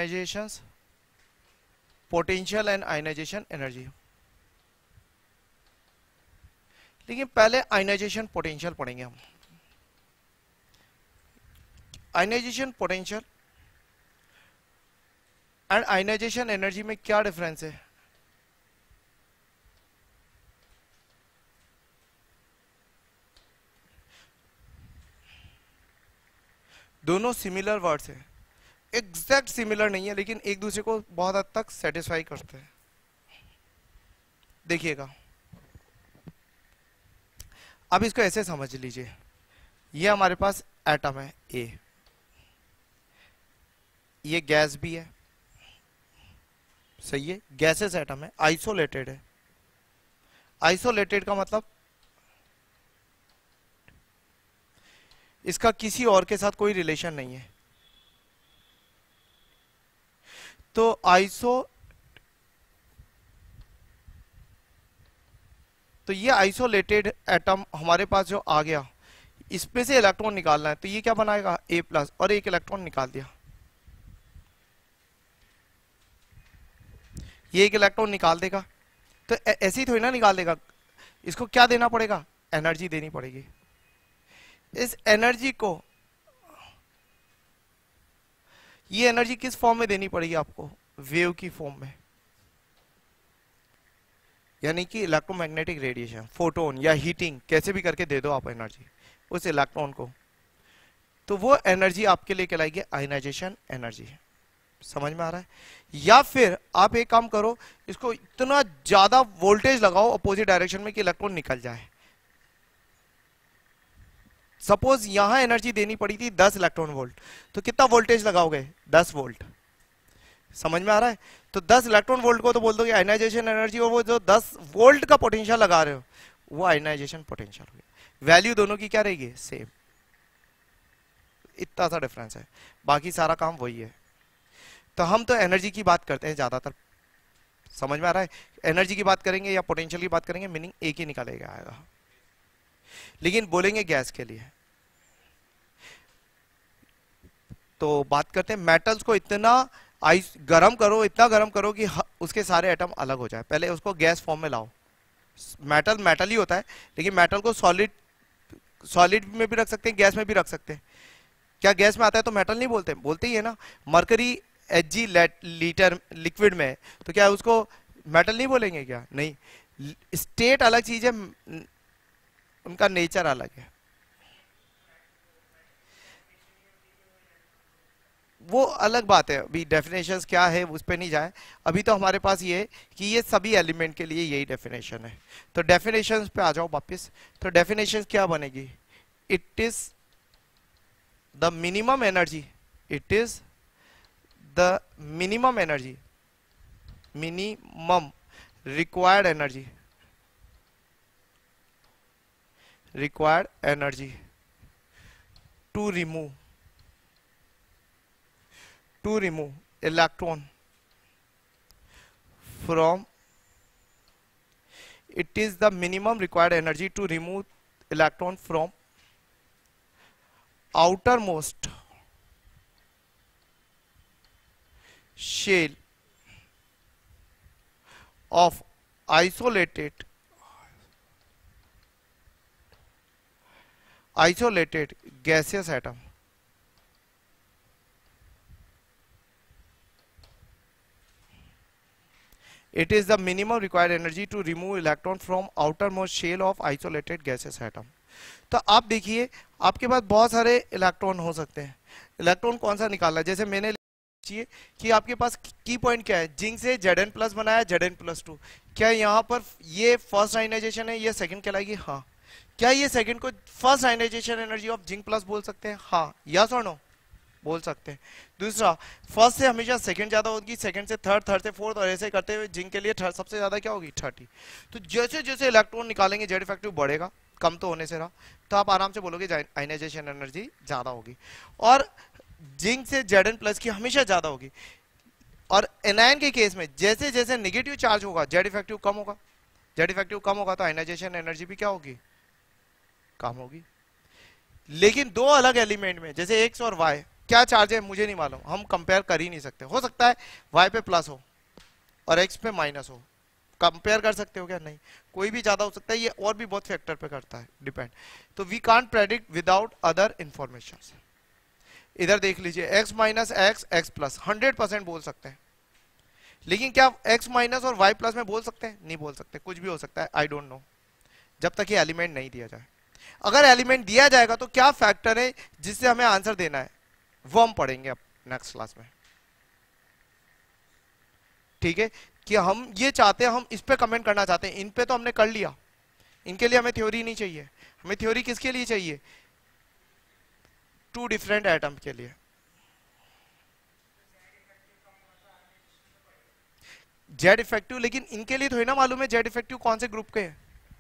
Ionization potential and ionisation energy. लेकिन पहले ionisation potential पढ़ेंगे हम। Ionisation potential and ionisation energy में क्या डिफरेंस है? दोनों सिमिलर वर्ड्स है, एग्जैक्ट सिमिलर नहीं है, लेकिन एक दूसरे को बहुत हद तक सेटिस्फाई करते हैं। देखिएगा, अब इसको ऐसे समझ लीजिए, ये हमारे पास एटम है ए, ये गैस भी है, सही है, गैसेस एटम है, आइसोलेटेड है। आइसोलेटेड का मतलब इसका किसी और के साथ कोई रिलेशन नहीं है। तो ये आइसोलेटेड एटम हमारे पास जो आ गया, इसमें से इलेक्ट्रॉन निकालना है, तो ये क्या बनाएगा A प्लस, और एक इलेक्ट्रॉन निकाल दिया। ये एक इलेक्ट्रॉन निकाल देगा, तो ऐसे ही थोड़ी ना निकाल देगा, इसको क्या देना पड़ेगा? एनर्जी देनी पड़ेगी। इस एनर्जी को, ये एनर्जी किस फॉर्म में देनी पड़ेगी आपको? वेव की फॉर्म में, यानी कि इलेक्ट्रोमैग्नेटिक रेडिएशन, फोटोन या हीटिंग, कैसे भी करके दे दो आप एनर्जी उस इलेक्ट्रॉन को, तो वो एनर्जी आपके लिए कहलाएगी आयनाइजेशन एनर्जी। समझ में आ रहा है? या फिर आप एक काम करो, इसको इतना ज्यादा वोल्टेज लगाओ अपोजिट डायरेक्शन में कि इलेक्ट्रॉन निकल जाए। सपोज यहां एनर्जी देनी पड़ी थी 10 इलेक्ट्रॉन वोल्ट, तो कितना वोल्टेज लगाओगे? 10 वोल्ट। समझ में आ रहा है? तो 10 इलेक्ट्रॉन वोल्ट को तो बोल दोगे आयनाइजेशन एनर्जी, और वो जो 10 वोल्ट का पोटेंशियल लगा रहे हो वो आयनाइजेशन पोटेंशियल हो गया। वैल्यू दोनों की क्या रहेगी? सेम। इतना सा डिफरेंस है, बाकी सारा काम वही है। तो हम तो एनर्जी की बात करते हैं ज्यादातर। समझ में आ रहा है? एनर्जी की बात करेंगे या पोटेंशियल की बात करेंगे, मीनिंग एक ही निकालेगा आएगा। लेकिन बोलेंगे गैस के लिए, तो बात करते हैं मेटल्स को इतना गरम करो, इतना गरम करो कि उसके सारे एटम अलग हो जाए। पहले उसको गैस फॉर्म में लाओ। मेटल मेटल ही होता है, लेकिन मेटल को सॉलिड में भी रख सकते हैं, गैस में भी रख सकते हैं। क्या गैस में आता है तो मेटल नहीं बोलते? बोलते ही है ना। मरकरी Hg लीटर लिक्विड में, तो क्या उसको मेटल नहीं बोलेंगे क्या? नहीं, स्टेट अलग चीज है, उनका नेचर अलग है। वो अलग बात है, अभी डेफिनेशंस क्या है उस पर नहीं जाए। अभी तो हमारे पास ये है कि ये सभी एलिमेंट के लिए यही डेफिनेशन है। तो डेफिनेशंस पे आ जाओ वापस। तो डेफिनेशंस क्या बनेगी? It is the minimum energy, it is the minimum energy, minimum required energy, required energy to remove electron from, it is the minimum required energy to remove electron from outermost shell of isolated gaseous atom. It is the minimum required energy to remove electron from outermost shell of isolated gaseous atom. तो आप देखिए, आपके पास बहुत सारे electron हो सकते हैं। Electron कौन सा निकालना है? जैसे मैंने चाहिए कि आपके पास की पॉइंट क्या है, जिंक से Zn प्लस बनाया, Zn+2। क्या यहाँ पर ये फर्स्ट आयनाइजेशन है, ये सेकंड कहलाएगी? हाँ। क्या ये सेकंड को first ionisation energy of zinc plus बोल सकते हैं? हाँ। यस और नो? बोल सकते हैं। दूसरा, फर्स्ट से हमेशा सेकंड ज्यादा होगी, सेकंड से थर्ड, थर्ड से फोर्थ, और ऐसे करते हुए जिंक के लिए थर्ड सबसे ज्यादा क्या होगी? 30। तो जैसे जैसे इलेक्ट्रॉन निकालेंगे जेड इफेक्टिव बढ़ेगा, कम तो होने से रहा, तो आप आराम से बोलोगे आयनाइजेशन एनर्जी ज्यादा होगी। और जिंक से Zn+ की हमेशा ज्यादा होगी। और एनायन के केस में जैसे जैसे नेगेटिव चार्ज होगा जेड इफेक्टिव कम होगा, जेड इफेक्टिव कम होगा तो आयनाइजेशन एनर्जी भी क्या होगी? कम होगी। लेकिन दो अलग एलिमेंट में, जैसे एक्स और वाई, क्या चार्ज है मुझे नहीं मालूम, हम कंपेयर कर ही नहीं सकते। हो सकता है y पे प्लस हो और x पे माइनस हो, कंपेयर कर सकते हो क्या? नहीं, कोई भी ज्यादा हो सकता है, ये और भी बहुत फैक्टर पे करता है डिपेंड। तो we can't predict without other information. इधर देख लीजिए, x minus X X plus 100% बोल सकते हैं, लेकिन क्या x माइनस और y प्लस में बोल सकते हैं? नहीं बोल सकते, कुछ भी हो सकता है, आई डोंट नो, जब तक ये एलिमेंट नहीं दिया जाए। अगर एलिमेंट दिया जाएगा तो क्या फैक्टर है जिससे हमें आंसर देना है, वो हम पढ़ेंगे अब नेक्स्ट क्लास में। ठीक है, कि हम ये चाहते हैं, हम इस पे कमेंट करना चाहते हैं, इन पे तो हमने कर लिया, इनके लिए हमें थ्योरी नहीं चाहिए। हमें थ्योरी किसके लिए चाहिए? टू डिफरेंट एटम के लिए। जेड इफेक्टिव, लेकिन इनके लिए थोड़ी ना मालूम है जेड इफेक्टिव कौन से ग्रुप के हैं।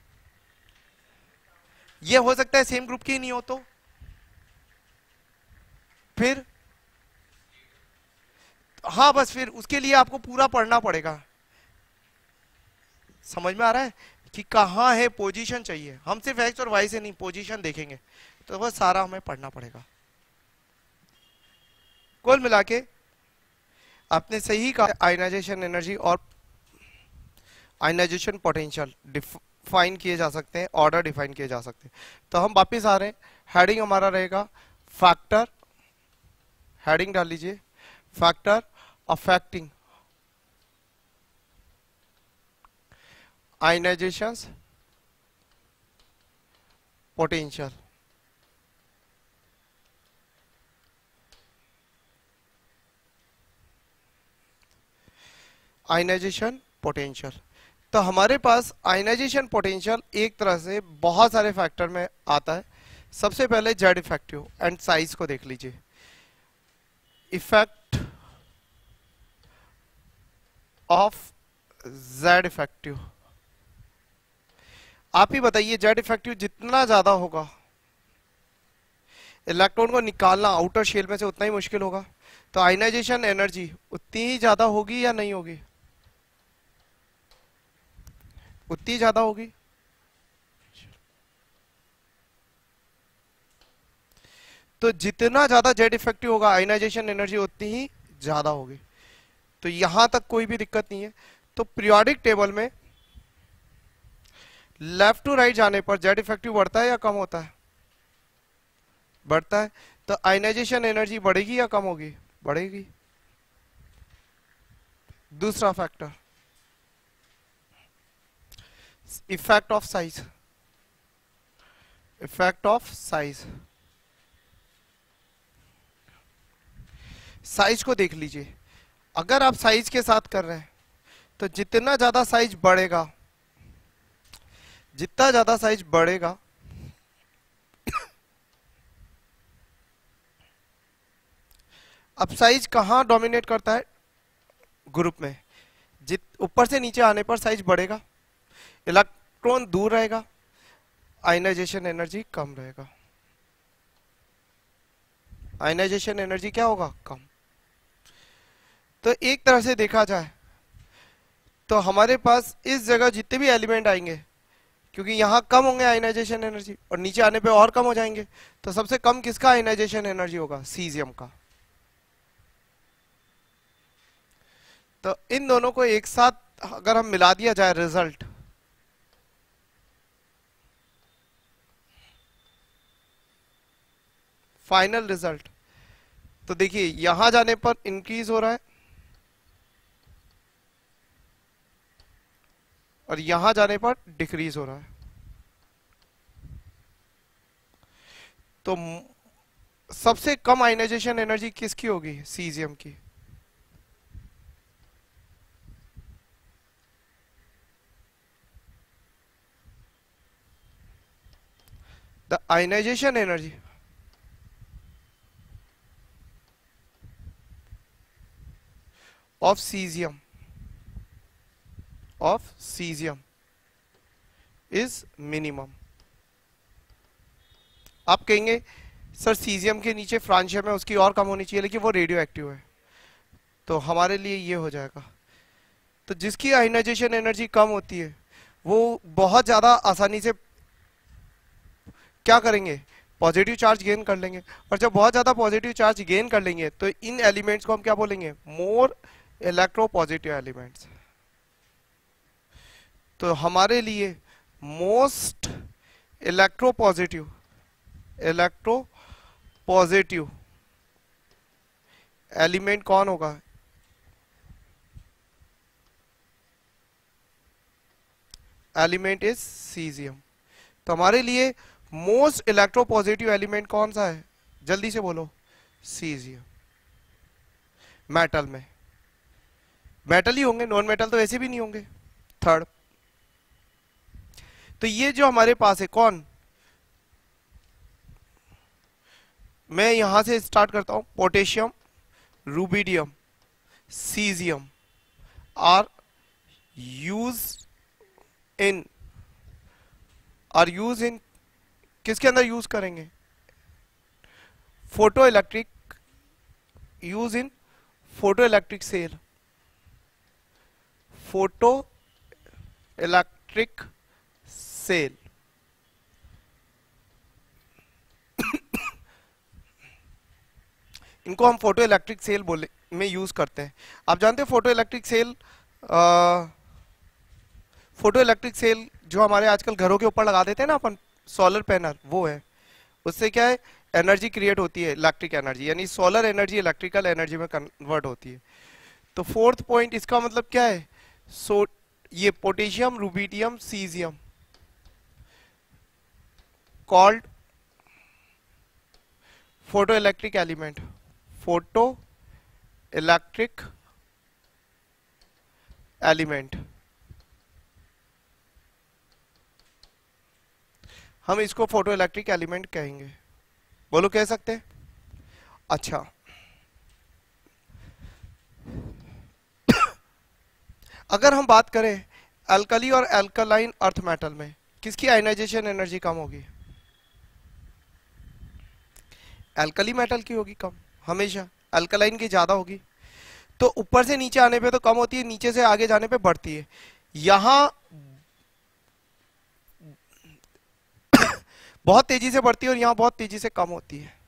ये हो सकता है सेम ग्रुप के ही नहीं हो, तो फिर हाँ, बस फिर उसके लिए आपको पूरा पढ़ना पड़ेगा। समझ में आ रहा है कि कहाँ है पोजीशन चाहिए, हम सिर्फ एक्स और वाई से नहीं पोजीशन देखेंगे, तो वह सारा हमें पढ़ना पड़ेगा। कुल मिला के आपने सही कहा, आयनाइजेशन एनर्जी और आयनाइजेशन पोटेंशियल डिफाइन किए जा सकते हैं, ऑर्डर डिफाइन किए जा सकते हैं। तो हम वापस आ रहे हैं, हेडिंग हमारा रहेगा फैक्टर, हेडिंग डाल लीजिए, factor affecting ionisation potential. Ionisation potential, तो हमारे पास आयनाइजेशन पोटेंशियल एक तरह से बहुत सारे फैक्टर में आता है। सबसे पहले जेड इफेक्टिव एंड साइज को देख लीजिए। इफेक्ट ऑफ जेड इफेक्टिव, आप ही बताइए, जेड इफेक्टिव जितना ज्यादा होगा इलेक्ट्रॉन को निकालना आउटर शेल में से उतना ही मुश्किल होगा, तो आयनाइजेशन एनर्जी उतनी ही ज्यादा होगी या नहीं होगी? उतनी ज्यादा होगी। तो जितना ज्यादा जेड इफेक्टिव होगा आयनाइजेशन एनर्जी उतनी ही ज्यादा होगी। तो यहां तक कोई भी दिक्कत नहीं है। तो पीरियोडिक टेबल में लेफ्ट टू राइट जाने पर जेड इफेक्टिव बढ़ता है या कम होता है? बढ़ता है। तो आयनाइजेशन एनर्जी बढ़ेगी या कम होगी? बढ़ेगी। दूसरा factor, effect of size, effect of size, size को देख लीजिए। अगर आप साइज के साथ कर रहे हैं तो जितना ज्यादा साइज बढ़ेगा, जितना ज्यादा साइज बढ़ेगा अब साइज कहां डोमिनेट करता है? ग्रुप में। ऊपर से नीचे आने पर साइज बढ़ेगा, इलेक्ट्रॉन दूर रहेगा, आयनाइजेशन एनर्जी कम रहेगा। आयनाइजेशन एनर्जी क्या होगा? कम। तो एक तरह से देखा जाए तो हमारे पास इस जगह जितने भी एलिमेंट आएंगे, क्योंकि यहां कम होंगे आयनाइजेशन एनर्जी और नीचे आने पे और कम हो जाएंगे, तो सबसे कम किसका आयनाइजेशन एनर्जी होगा? सीजियम का। तो इन दोनों को एक साथ अगर हम मिला दिया जाए, रिजल्ट फाइनल रिजल्ट, तो देखिए यहां जाने पर इंक्रीज हो रहा है और यहां जाने पर डिक्रीज हो रहा है। तो सबसे कम आयनाइजेशन एनर्जी किसकी होगी? सीजियम की। The ionisation energy of cesium is minimum। आप कहेंगे सर सीजियम के नीचे फ्रांशियम है, उसकी और कम होनी चाहिए, लेकिन वो रेडियो एक्टिव है, तो हमारे लिए ये हो जाएगा। तो जिसकी आयनाइजेशन एनर्जी कम होती है वो बहुत ज्यादा आसानी से क्या करेंगे? पॉजिटिव चार्ज गेन कर लेंगे। और जब बहुत ज्यादा पॉजिटिव चार्ज गेन कर लेंगे तो इन एलिमेंट्स को हम क्या बोलेंगे, मोर इलेक्ट्रोपॉजिटिव एलिमेंट्स। तो हमारे लिए मोस्ट इलेक्ट्रोपॉजिटिव इलेक्ट्रोपॉजिटिव एलिमेंट कौन होगा, एलिमेंट इज सीजियम। तो हमारे लिए मोस्ट इलेक्ट्रोपॉजिटिव एलिमेंट कौन सा है, जल्दी से बोलो, सीजियम। मेटल में मेटल ही होंगे, नॉन मेटल तो ऐसे भी नहीं होंगे। थर्ड, तो ये जो हमारे पास है कौन, मैं यहां से स्टार्ट करता हूं, potassium, rubidium, caesium are use in किसके अंदर यूज करेंगे, photo electric, use in photo electric cell, photo electric cell. इनको हम फोटो इलेक्ट्रिक सेल बोले में यूज करते हैं। आप जानते हैं photo electric cell, photo electric cell जो हमारे आजकल घरों के ऊपर लगा देते हैं ना अपन, सोलर पैनल, वो है। उससे क्या है, एनर्जी क्रिएट होती है, इलेक्ट्रिक एनर्जी, यानी सोलर एनर्जी इलेक्ट्रिकल एनर्जी में कन्वर्ट होती है। तो फोर्थ पॉइंट इसका मतलब क्या है, ये potassium, rubidium, caesium called photo electric element, photo electric element. हम इसको फोटो इलेक्ट्रिक एलिमेंट कहेंगे, बोलो कह सकते हैं। अच्छा, अगर हम बात करें अल्कली और अल्कलाइन अर्थ मेटल में किसकी आयनाइजेशन एनर्जी कम होगी, अल्कली मेटल की होगी कम हमेशा, अल्कलाइन की ज्यादा होगी। तो ऊपर से नीचे आने पे तो कम होती है, नीचे से आगे जाने पे बढ़ती है। यहां बहुत तेजी से बढ़ती है और यहां बहुत तेजी से कम होती है।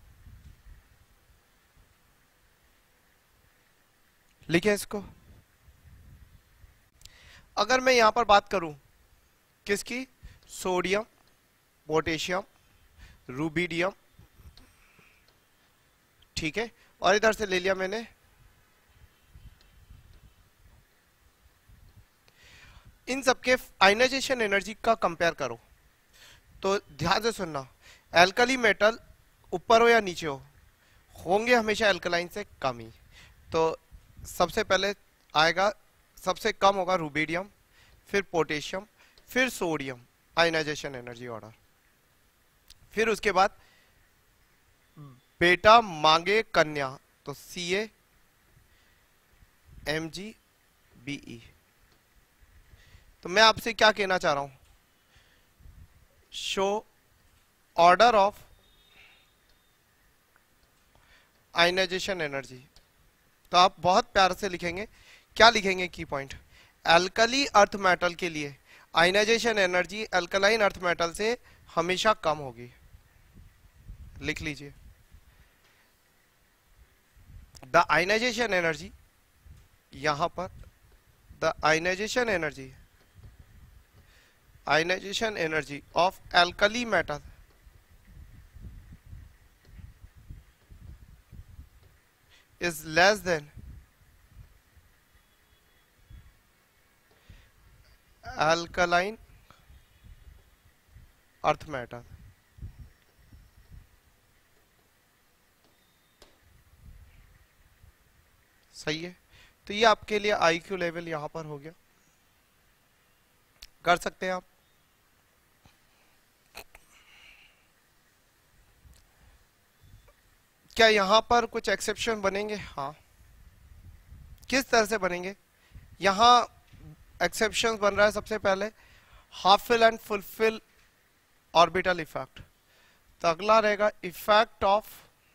लिखे इसको। अगर मैं यहां पर बात करूं किसकी, सोडियम, पोटेशियम, रूबिडियम, ठीक है, और इधर से ले लिया मैंने इन सबके आयनाइजेशन एनर्जी का कंपेयर करो। तो ध्यान से सुनना, एल्कली मेटल ऊपर हो या नीचे हो, होंगे हमेशा एल्कलाइन से कम ही। तो सबसे पहले आएगा, सबसे कम होगा रूबिडियम, फिर पोटेशियम, फिर सोडियम, आयनाइजेशन एनर्जी ऑर्डर। फिर उसके बाद बेटा मांगे कन्या, तो Ca Mg Be। तो मैं आपसे क्या कहना चाह रहा हूं, show order of ionisation energy. तो आप बहुत प्यार से लिखेंगे, क्या लिखेंगे की पॉइंट, एल्कली अर्थ मेटल के लिए ionisation energy alkaline earth metal से हमेशा कम होगी। लिख लीजिए, द आयनाइजेशन एनर्जी, यहां पर the ionisation energy of alkali metal is less than alkaline earth metal। सही है। तो ये आपके लिए आईक्यू लेवल यहां पर हो गया, कर सकते हैं आप। क्या यहां पर कुछ एक्सेप्शन बनेंगे, हाँ। किस तरह से बनेंगे, यहां एक्सेप्शन बन रहा है सबसे पहले half fill and full fill orbital effect. तो अगला रहेगा effect of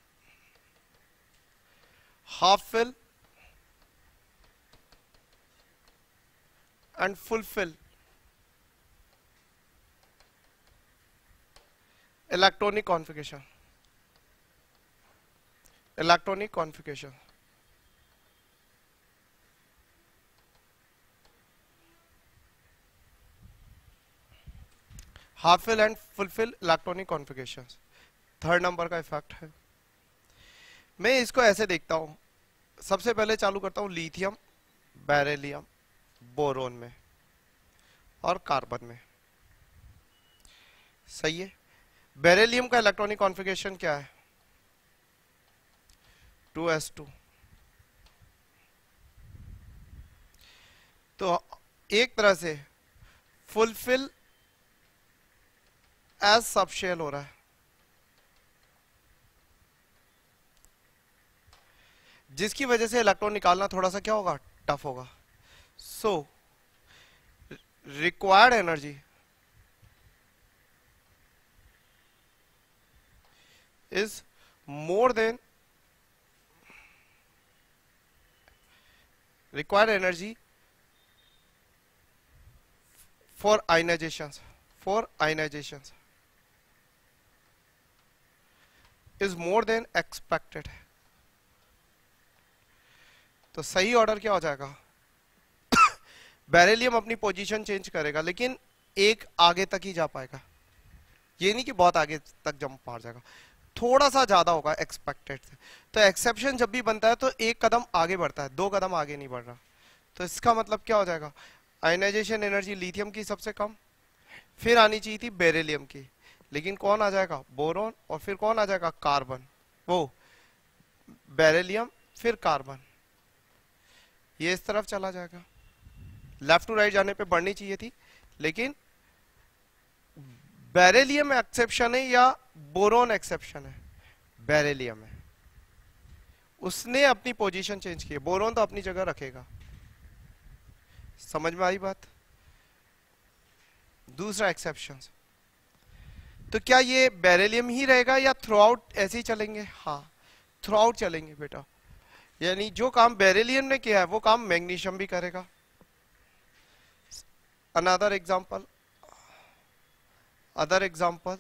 half fill and fulfill electronic configuration, electronic configuration, half fill and fulfill electronic configuration, third number का इफेक्ट है। मैं इसको ऐसे देखता हूं, सबसे पहले चालू करता हूं लिथियम, बेरिलियम, बोरोन में और कार्बन में। सही है। बेरिलियम का इलेक्ट्रॉनिक कॉन्फ़िगरेशन क्या है? 2s2। तो एक तरह से फुलफिल एज सबशेल हो रहा है, जिसकी वजह से इलेक्ट्रॉन निकालना थोड़ा सा क्या होगा, टफ होगा। So required energy is more than required energy for ionizations is more than expected। तो सही ऑर्डर क्या हो जाएगा? बेरिलियम अपनी पोजीशन चेंज करेगा, लेकिन एक आगे तक ही जा पाएगा, ये नहीं कि बहुत आगे तक जंप मार जाएगा, थोड़ा सा ज्यादा होगा एक्सपेक्टेड से। तो एक्सेप्शन जब भी बनता है तो एक कदम आगे बढ़ता है, दो कदम आगे नहीं बढ़ रहा। तो इसका मतलब क्या हो जाएगा? आयनाइजेशन एनर्जी लिथियम की सबसे कम, फिर आनी चाहिए थी बेरिलियम की, लेकिन कौन आ जाएगा? बोरोन, और फिर कौन आ जाएगा? कार्बन। वो बेरिलियम फिर कार्बन, ये इस तरफ चला जाएगा। लेफ्ट टू राइट जाने पे बढ़नी चाहिए थी, लेकिन बेरिलियम एक्सेप्शन है या बोरोन एक्सेप्शन है? बेरिलियम है, उसने अपनी पोजीशन चेंज की है, बोरोन तो अपनी जगह रखेगा। समझ में आई बात? दूसरा एक्सेप्शन, तो क्या ये बेरिलियम ही रहेगा या थ्रू आउट ऐसे ही चलेंगे? हाँ, थ्रू आउट चलेंगे बेटा, यानी जो काम बेरिलियम ने किया है वो काम मैग्नीशियम भी करेगा। अनदर एग्जांपल, अदर एग्जांपल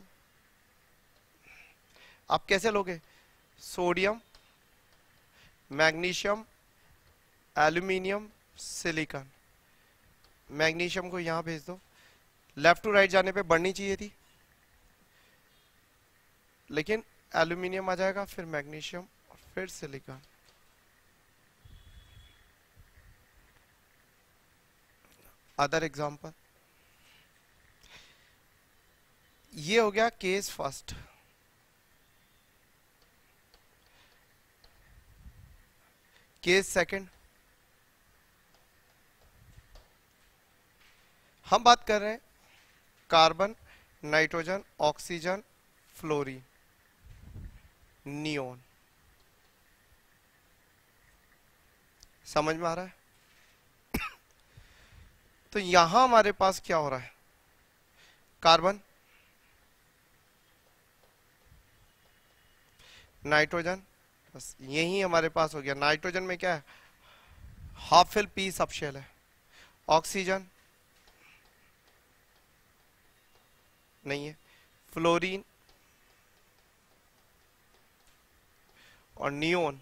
आप कैसे लोगे? Sodium, magnesium, aluminium, silicon. Magnesium को यहां भेज दो, लेफ्ट टू राइट जाने पे बढ़नी चाहिए थी, लेकिन एल्यूमिनियम आ जाएगा, फिर मैग्नीशियम, फिर सिलिकॉन। अदर एग्जांपल, ये हो गया केस फर्स्ट। केस सेकंड, हम बात कर रहे हैं carbon, nitrogen, oxygen, fluorine, neon. समझ में आ रहा है? तो यहां हमारे पास क्या हो रहा है? कार्बन, नाइट्रोजन, बस यही हमारे पास हो गया। नाइट्रोजन में क्या है? हाफ फिल पी सबशेल है। ऑक्सीजन नहीं है, फ्लोरीन और नियोन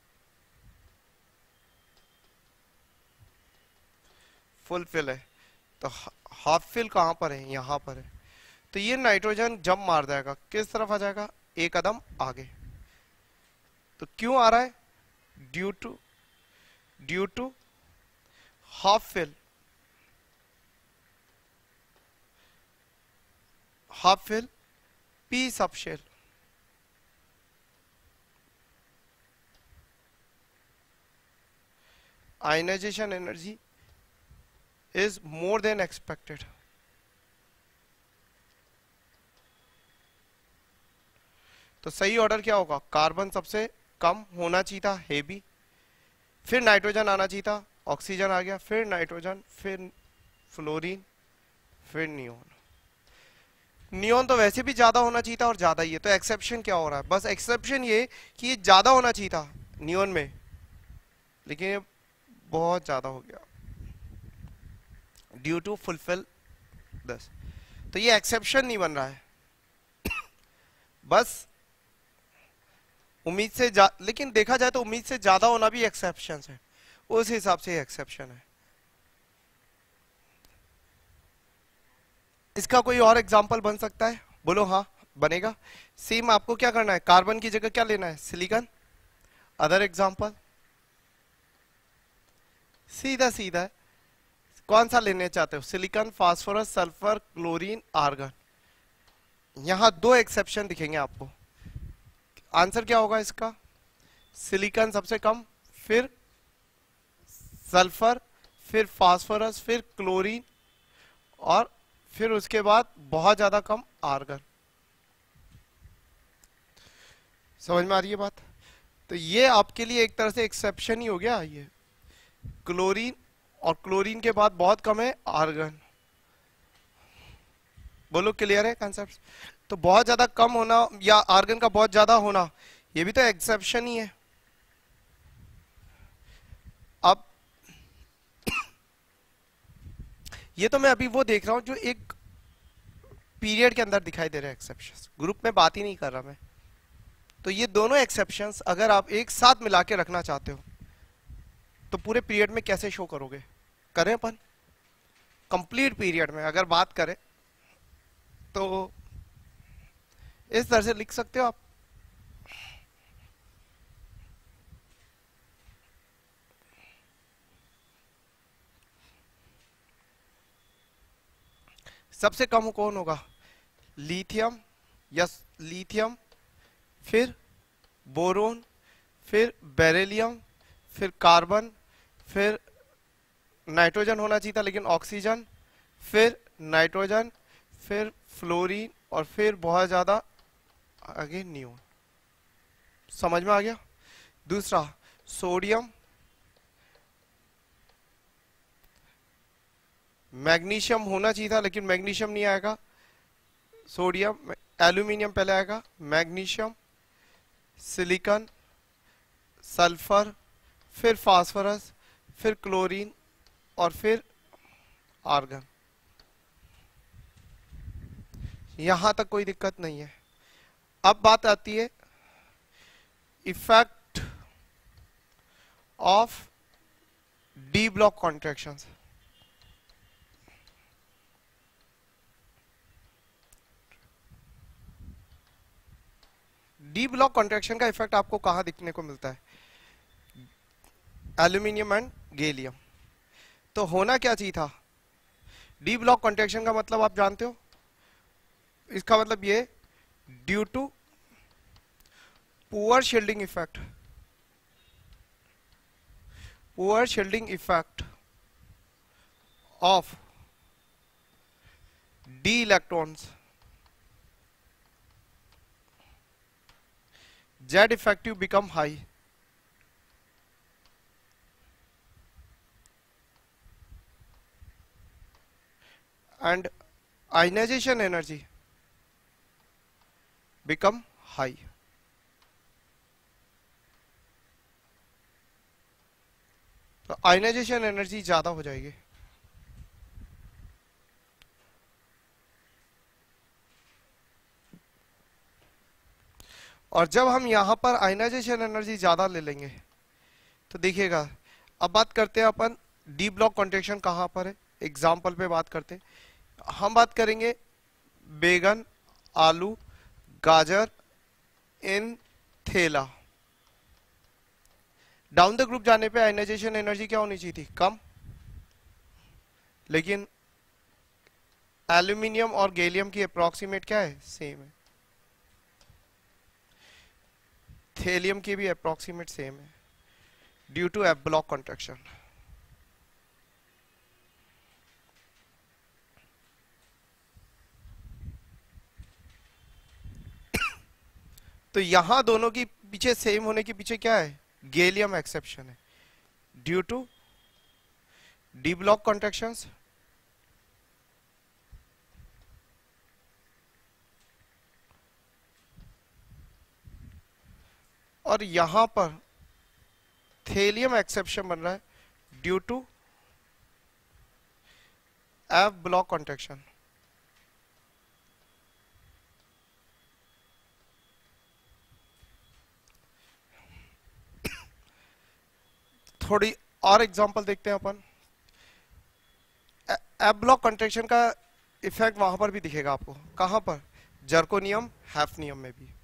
फुल फिल है। तो हाफ फिल कहां पर है? यहां पर है। तो ये नाइट्रोजन जंप मार जाएगा, किस तरफ आ जाएगा? एक कदम आगे। तो क्यों आ रहा है? Due to half fill, half fill P subshell. Ionisation energy is more than expected। तो सही ऑर्डर क्या होगा? कार्बन सबसे कम होना चाहिए था, हेवी, फिर नाइट्रोजन आना चाहिए था, ऑक्सीजन आ गया, फिर नाइट्रोजन, फिर फ्लोरीन, फिर नियोन। नियोन तो वैसे भी ज्यादा होना चाहिए था और ज्यादा ही है। तो एक्सेप्शन क्या हो रहा है? बस एक्सेप्शन ये कि ये ज्यादा होना चाहिए था नियोन में, लेकिन ये बहुत ज्यादा हो गया ड्यू टू फुलफिल दिस। तो ये एक्सेप्शन नहीं बन रहा है। बस उम्मीद से लेकिन देखा जाए तो उम्मीद से ज्यादा होना भी एक्सेप्शन है, उस हिसाब से एक्सेप्शन है। इसका कोई और एग्जांपल बन सकता है? बोलो हाँ बनेगा। सेम आपको क्या करना है, कार्बन की जगह क्या लेना है, सिलिकॉन। अदर एग्जांपल सीधा सीधा है। कौन सा लेने चाहते हो, silicon, phosphorus, sulphur, chlorine, argon. यहां दो एक्सेप्शन दिखेंगे आपको। आंसर क्या होगा इसका, सिलिकॉन सबसे कम, फिर सल्फर, फिर फास्फोरस, फिर क्लोरीन, और फिर उसके बाद बहुत ज्यादा कम आर्गन। समझ में आ रही है बात? तो ये आपके लिए एक तरह से एक्सेप्शन ही हो गया। ये क्लोरीन, और क्लोरीन के बाद बहुत कम है आर्गन। बोलो क्लियर है कॉन्सेप्ट? तो बहुत ज्यादा कम होना या आर्गन का बहुत ज्यादा होना, ये भी तो एक्सेप्शन ही है। अब ये तो मैं अभी वो देख रहा हूं जो एक पीरियड के अंदर दिखाई दे रहे हैं एक्सेप्शंस, ग्रुप में बात ही नहीं कर रहा मैं। तो ये दोनों एक्सेप्शंस अगर आप एक साथ मिला के रखना चाहते हो तो पूरे पीरियड में कैसे शो करोगे? करें अपन कंप्लीट पीरियड में अगर बात करें तो इस तरह से लिख सकते हो आप। सबसे कम कौन होगा, लिथियम, यस लिथियम, फिर बोरोन, फिर बेरिलियम, फिर कार्बन, फिर नाइट्रोजन होना चाहिए था लेकिन ऑक्सीजन, फिर नाइट्रोजन, फिर फ्लोरीन, और फिर बहुत ज्यादा आगे नियोन। समझ में आ गया? दूसरा सोडियम, मैग्नीशियम होना चाहिए था लेकिन मैग्नीशियम नहीं आएगा, सोडियम, एल्यूमिनियम पहले आएगा, मैग्नीशियम, सिलिकॉन, सल्फर, फिर फास्फोरस, फिर क्लोरीन, और फिर आर्गन। यहां तक कोई दिक्कत नहीं है। अब बात आती है effect of D block contractions. D block contraction का इफेक्ट आपको कहां दिखने को मिलता है, एल्यूमिनियम एंड गैलियम। तो होना क्या चाहिए था, डी ब्लॉक कॉन्ट्रैक्शन का मतलब आप जानते हो, इसका मतलब ये due to poor shielding effect, poor shielding effect of D electrons, Z effective become high, and ionization energy become high. तो आयनाइजेशन एनर्जी ज्यादा हो जाएगी। और जब हम यहां पर आयनाइजेशन एनर्जी ज्यादा ले लेंगे तो देखिएगा, अब बात करते हैं अपन डी ब्लॉक कॉन्ट्रैक्शन कहां पर है, एग्जाम्पल पे बात करते हैं। हम बात करेंगे बैगन, आलू, गाजर इन थेला। डाउन द ग्रुप जाने पे आयनाइजेशन एनर्जी क्या होनी चाहिए थी, कम, लेकिन एल्यूमिनियम और गैलियम की अप्रोक्सीमेट क्या है, सेम है। थेलियम की भी अप्रोक्सीमेट सेम है due to F block contraction. तो यहां दोनों की पीछे सेम होने के पीछे क्या है, गैलियम एक्सेप्शन है due to D block contractions. और यहां पर थेलियम एक्सेप्शन बन रहा है due to F block contraction. थोड़ी और एग्जांपल देखते हैं अपन। एप ब्लॉक कंट्रैक्शन का इफेक्ट वहां पर भी दिखेगा आपको, कहां पर, जर्कोनियम हैफनियम में भी।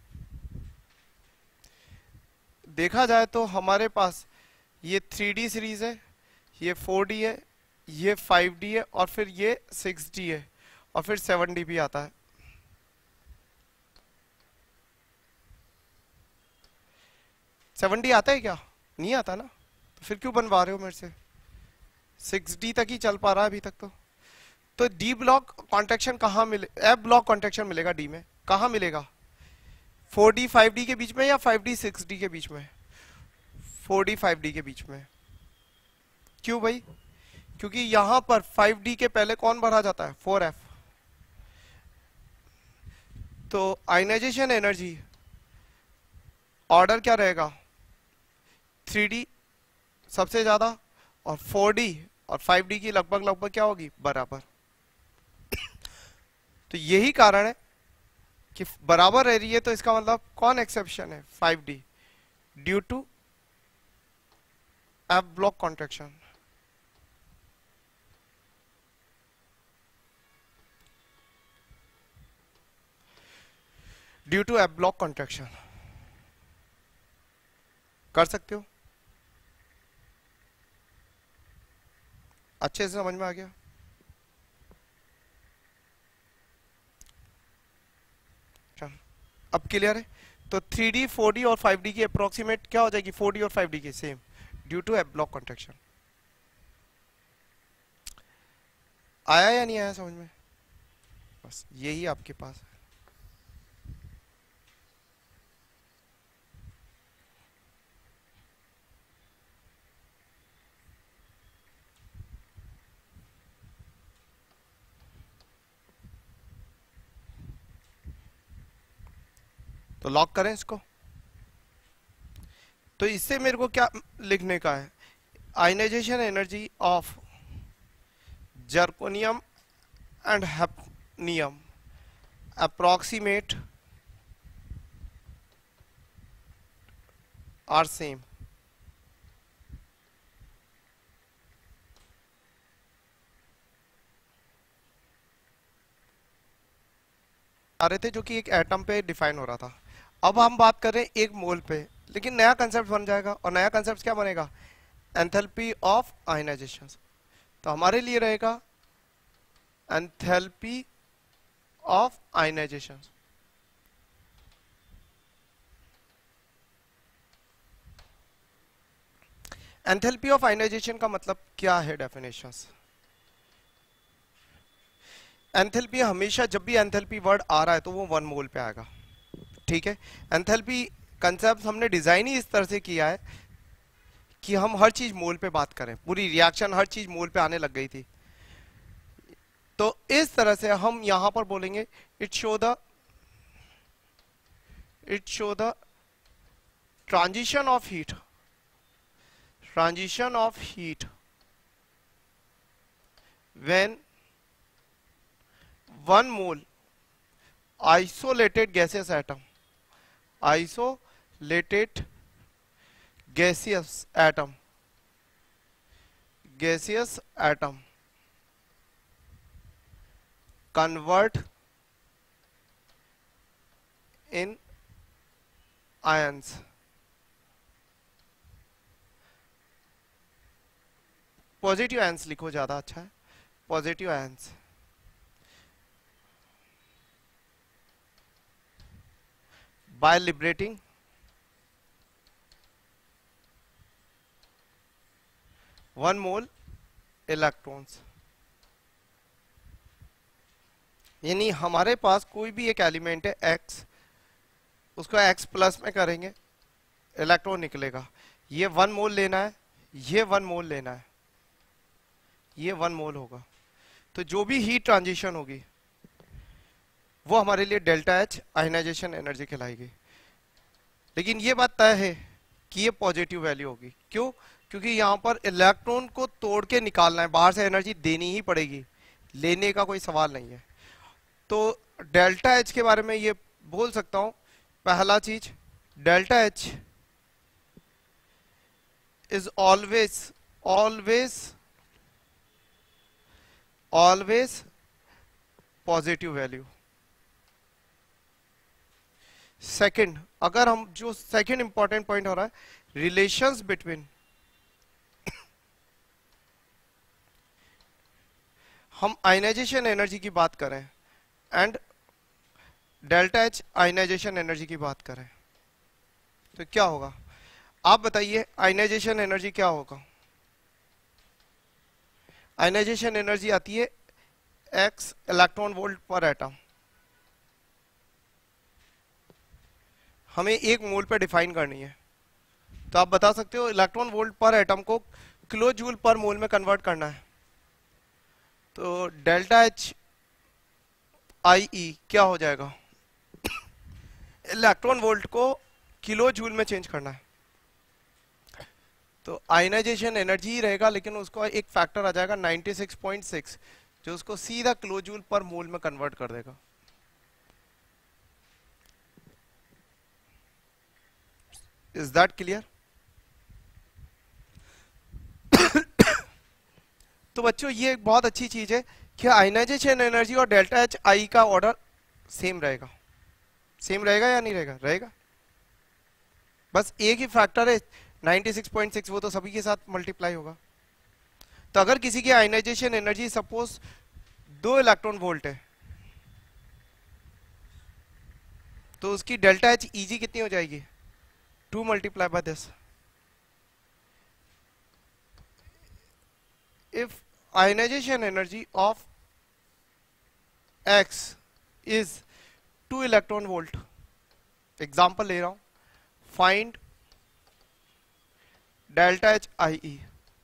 देखा जाए तो हमारे पास ये 3D सीरीज है, ये 4D है, ये 5D है, और फिर ये 6D है, और फिर 7D भी आता है। सेवन डी आता है क्या? नहीं आता ना, तो फिर क्यों बनवा रहे हो मेरे से? 6D तक ही चल पा रहा है अभी तक तो डी ब्लॉक कॉन्ट्रैक्शन कहाँ मिले, एफ ब्लॉक कॉन्ट्रैक्शन मिलेगा डी में, कहाँ मिलेगा? 4D 5D के बीच में या 5D 6D के बीच में? 4D 5D के बीच में। क्यों भाई? क्योंकि यहां पर 5D के पहले कौन बढ़ा जाता है? 4F। तो आयनाइजेशन एनर्जी ऑर्डर क्या रहेगा? 3D सबसे ज्यादा, और 4D और 5D की लगभग क्या होगी? बराबर। तो यही कारण है कि बराबर रह रही है, तो इसका मतलब कौन एक्सेप्शन है? 5D, due to F block contraction. Due to F block contraction. कर सकते हो? अच्छे से समझ में आ गया? चल अब क्लियर है। तो 3D 4D और 5D की अप्रोक्सीमेट क्या हो जाएगी? 4D और 5D की same, due to F block contraction. आया या नहीं आया समझ में? बस यही आपके पास है। तो लॉक करें इसको। तो इससे मेरे को क्या लिखने का है? Ionization energy of zirconium and hafnium approximate are same। आ रहे थे जो कि एक एटम पे डिफाइन हो रहा था। अब हम बात कर रहे हैं एक मोल पे, लेकिन नया कंसेप्ट बन जाएगा, और नया कंसेप्ट क्या बनेगा? Enthalpy of ionization. तो हमारे लिए रहेगा enthalpy of ionization. Enthalpy of ionization का मतलब क्या है? डेफिनेशंस। एंथैल्पी हमेशा, जब भी एंथैल्पी वर्ड आ रहा है तो वो 1 मोल पे आएगा, ठीक है। एंथैल्पी कंसेप्ट हमने डिजाइन ही इस तरह से किया है कि हम हर चीज मोल पे बात करें, पूरी रिएक्शन हर चीज मोल पे आने लग गई थी। तो इस तरह से हम यहां पर बोलेंगे it show the transition of heat when 1 mole isolated gaseous atom convert in ions। Positive ions लिखो, ज्यादा अच्छा है। Positive ions by liberating 1 mole electrons. यानी हमारे पास कोई भी एक एलिमेंट है X, उसको X प्लस में करेंगे, इलेक्ट्रॉन निकलेगा। ये 1 मोल लेना है, ये 1 मोल लेना है, ये 1 मोल होगा। तो जो भी हीट ट्रांजिशन होगी वो हमारे लिए डेल्टा H आयनाइजेशन एनर्जी कहलाएगी। लेकिन ये बात तय है कि ये पॉजिटिव वैल्यू होगी। क्यों? क्योंकि यहां पर इलेक्ट्रॉन को तोड़ के निकालना है, बाहर से एनर्जी देनी ही पड़ेगी, लेने का कोई सवाल नहीं है। तो डेल्टा H के बारे में ये बोल सकता हूं, पहला चीज delta H is always positive value. Second, अगर हम जो सेकंड इंपॉर्टेंट पॉइंट हो रहा है, रिलेशंस बिटवीन, हम आयनाइजेशन एनर्जी की बात करें and delta H ionization energy की बात करें तो क्या होगा? आप बताइए आयनाइजेशन एनर्जी क्या होगा? आयनाइजेशन एनर्जी आती है x electron volt per atom. हमें एक मोल पे डिफाइन करनी है, तो आप बता सकते हो इलेक्ट्रॉन वोल्ट पर एटम को किलो जूल पर मोल में कन्वर्ट करना है, तो डेल्टा एच आई ई क्या हो जाएगा? इलेक्ट्रॉन वोल्ट को किलो जूल में चेंज करना है, तो आयनाइजेशन एनर्जी ही रहेगा, लेकिन उसको एक फैक्टर आ जाएगा 96.6 जो उसको सीधा किलो जूल पर मोल में कन्वर्ट कर देगा। Is that clear? तो बच्चों ये एक बहुत अच्छी चीज है कि आयनाइजेशन एनर्जी और डेल्टा एच आई का ऑर्डर सेम रहेगा। सेम रहेगा या नहीं रहेगा? रहेगा। बस एक ही फैक्टर है 96.6, वो तो सभी के साथ मल्टीप्लाई होगा। तो अगर किसी की ionization energy suppose 2 electron volt है, तो उसकी डेल्टा एच ईजी कितनी हो जाएगी? 2 multiply by this. If ionization energy of x is 2 electron volt, example ले रहा हूं, find delta H I E.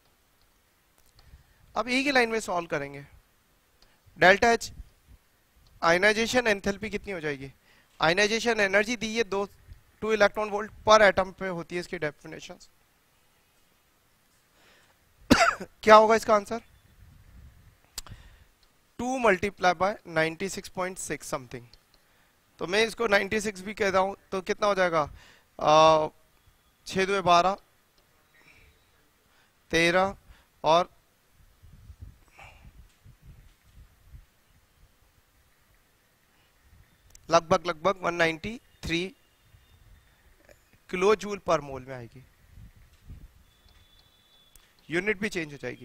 अब एक ही लाइन में सॉल्व करेंगे। डेल्टा एच आयनाइजेशन एंथैल्पी कितनी हो जाएगी? आयनाइजेशन एनर्जी दी है 2 इलेक्ट्रॉन वोल्ट पर एटम पे होती है इसकी डेफिनेशन। क्या होगा इसका आंसर? 2 multiply by 96.6 something. तो मैं इसको 96 भी कहता हूं तो कितना हो जाएगा? 6 2 12 13 और लगभग 193 किलो जूल पर मोल में आएगी। यूनिट भी चेंज हो जाएगी।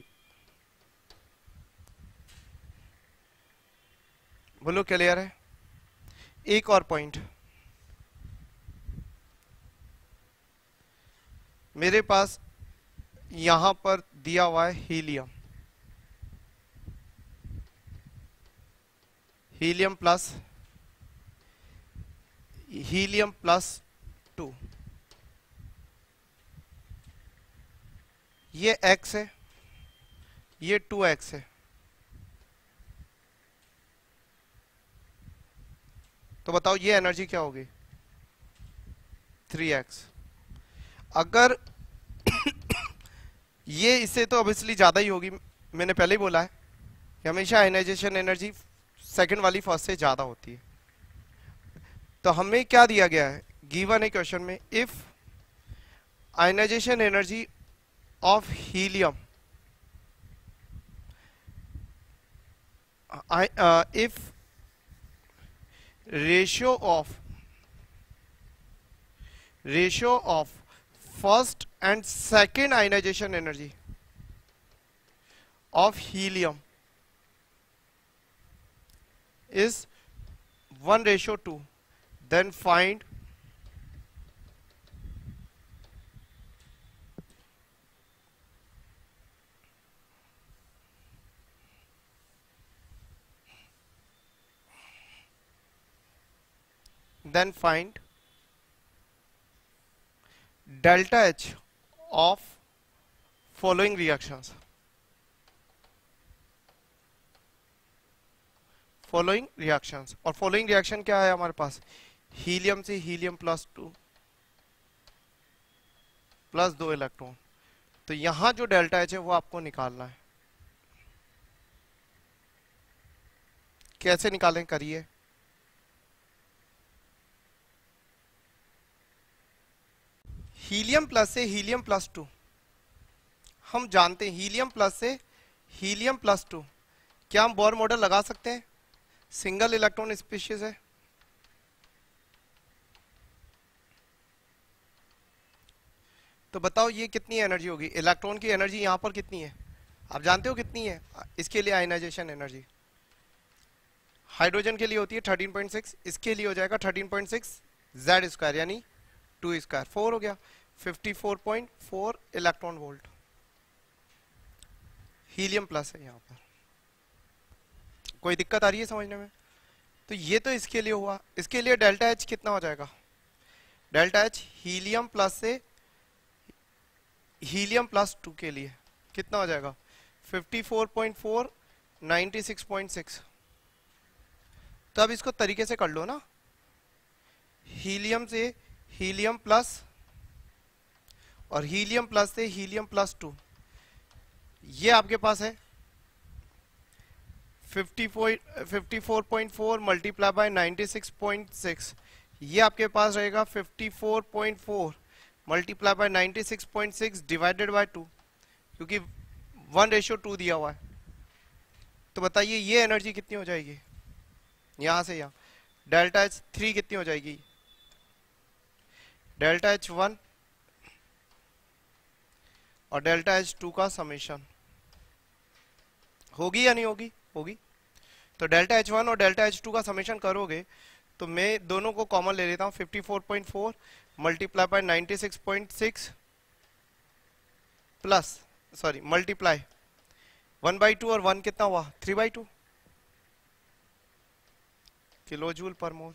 बोलो क्लियर है? एक और पॉइंट, मेरे पास यहां पर दिया हुआ है हीलियम, हीलियम प्लस 2, ये x है, ये 2x है। तो बताओ ये एनर्जी क्या होगी? 3x। अगर ये इससे तो ऑब्वियसली ज्यादा ही होगी, मैंने पहले ही बोला है कि हमेशा आयनाइजेशन एनर्जी सेकंड वाली फर्स्ट से ज्यादा होती है। तो हमें क्या दिया गया है? गिवन है क्वेश्चन में, if ionization energy of helium if ratio of first and second ionization energy of helium is 1:2, then find delta H of following reactions. Following reactions, और फॉलोइंग रिएक्शन क्या है हमारे पास? हीलियम से हीलियम +2 प्लस 2 इलेक्ट्रॉन। तो यहां जो delta H है वो आपको निकालना है। कैसे निकालें? करिए। हीलियम प्लस से हीलियम +2, हम जानते हैं हीलियम प्लस से हीलियम प्लस 2, क्या हम बोर मॉडल लगा सकते हैं? सिंगल इलेक्ट्रॉन स्पीशीज है, तो बताओ ये कितनी एनर्जी होगी? इलेक्ट्रॉन की एनर्जी यहां पर कितनी है? आप जानते हो कितनी है? इसके लिए आयनाइजेशन एनर्जी हाइड्रोजन के लिए होती है 13.6, इसके लिए हो जाएगा 13.6 जेड स्क्वायर यानी 2 स्क्वायर, 4 हो गया, 54.4 इलेक्ट्रॉन वोल्ट। हीलियम प्लस है यहाँ पर। कोई दिक्कत आ रही है समझने में? तो ये तो इसके लिए हुआ। इसके लिए डेल्टा एच कितना हो जाएगा? डेल्टा एच हीलियम प्लस से हीलियम प्लस 2 के लिए कितना हो जाएगा? 54.4 96.6। तो अब इसको तरीके से कर लो ना, हीलियम से हीलियम प्लस और हीलियम प्लस से हीलियम प्लस 2, ये आपके पास है 54.4 मल्टीप्लाई बाय 96.6, ये आपके पास रहेगा 54.4 मल्टीप्लाई बाय 96.6 डिवाइडेड बाय 2, क्योंकि 1:2 दिया हुआ है। तो बताइए ये एनर्जी कितनी हो जाएगी? यहां से यहां डेल्टा एच 3 कितनी हो जाएगी? डेल्टा एच 1 और डेल्टा एच 2 का समेशन होगी या नहीं होगी? होगी। तो डेल्टा एच 1 और डेल्टा एच 2 का समेशन करोगे तो मैं दोनों को कॉमन ले लेता हूं, 54.4 multiply by 96.6 plus sorry multiply 1/2 और 1 कितना हुआ? 3/2 किलो जूल पर मोल।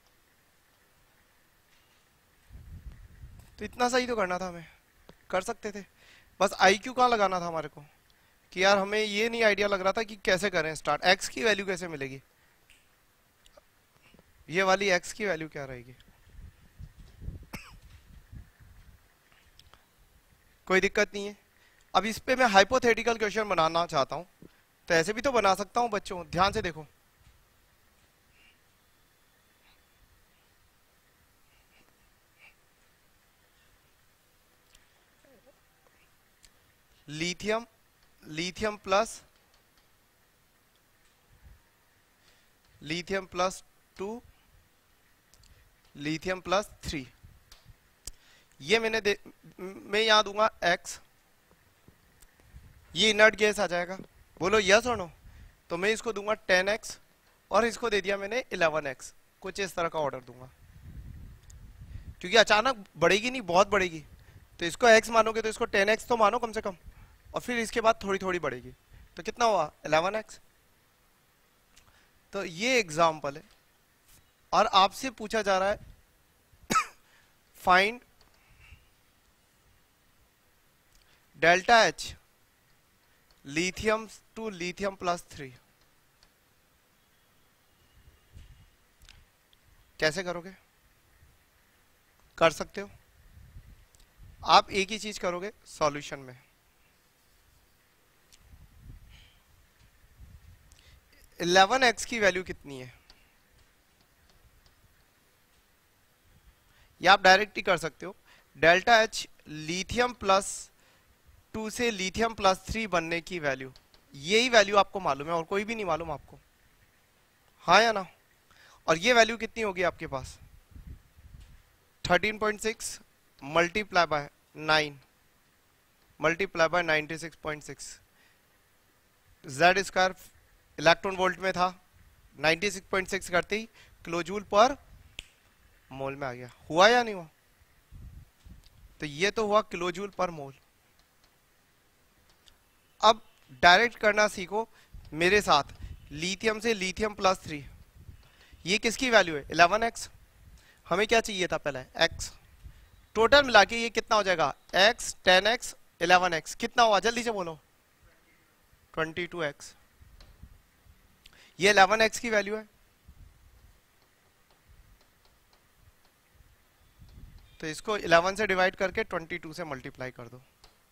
तो इतना सही तो करना था, हमें कर सकते थे, बस आईक्यू कहाँ लगाना था हमारे को कि यार हमें ये नहीं आइडिया लग रहा था कि कैसे करें स्टार्ट, एक्स की वैल्यू कैसे मिलेगी, ये वाली एक्स की वैल्यू क्या रहेगी। कोई दिक्कत नहीं है। अब इस पे मैं हाइपोथेटिकल क्वेश्चन बनाना चाहता हूं, तो ऐसे भी तो बना सकता हूं बच्चों, ध्यान से देखो। Lithium lithium plus 2 lithium plus 3, ये मैं यहां दूंगा x, ये इनर्ट गैस आ जाएगा, बोलो यस और नो। तो मैं इसको दूंगा 10x और इसको दे दिया मैंने 11x, कुछ इस तरह का ऑर्डर दूंगा, क्योंकि अचानक बढ़ेगी नहीं, बहुत बढ़ेगी, तो इसको x मानोगे तो इसको 10x तो मानो कम से कम, और फिर इसके बाद थोड़ी थोड़ी बढ़ेगी, तो कितना हुआ? 11x। तो ये एग्जाम्पल है और आपसे पूछा जा रहा है find delta H lithium to lithium plus 3। कैसे करोगे? कर सकते हो आप, एक ही चीज करोगे सॉल्यूशन में, 11x की वैल्यू कितनी है, या आप डायरेक्ट ही कर सकते हो, डेल्टा एच लिथियम प्लस 2 से लिथियम प्लस 3 बनने की वैल्यू, यही वैल्यू आपको मालूम है और कोई भी नहीं मालूम आपको, हाँ या ना? और ये वैल्यू कितनी होगी आपके पास? 13.6 multiply by 9 multiply by 96.6, Z square electron volt में था, 96.6 करते ही किलोजूल पर मोल में आ गया, हुआ या नहीं हुआ? तो ये तो हुआ किलोजूल पर मोल। अब डायरेक्ट करना सीखो मेरे साथ, लिथियम से लिथियम प्लस 3, ये किसकी वैल्यू है? 11x। हमें क्या चाहिए था पहले? x। टोटल मिला के ये कितना हो जाएगा? x 10x 11x, कितना हुआ जल्दी से बोलो? 22x। ये 11x की वैल्यू है, तो इसको 11 से डिवाइड करके 22 से मल्टीप्लाई कर दो।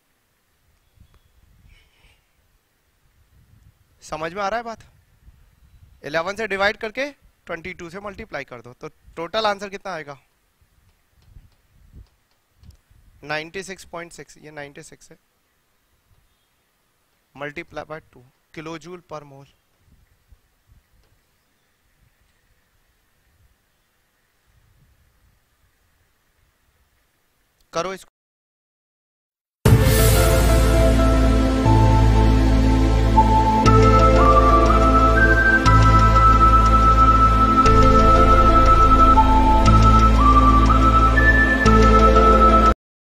समझ में आ रहा है बात? 11 से डिवाइड करके 22 से मल्टीप्लाई कर दो, तो टोटल आंसर कितना आएगा? 96.6, ये 96 है। Multiply by 2 kilo joule per मोल। करो इसको।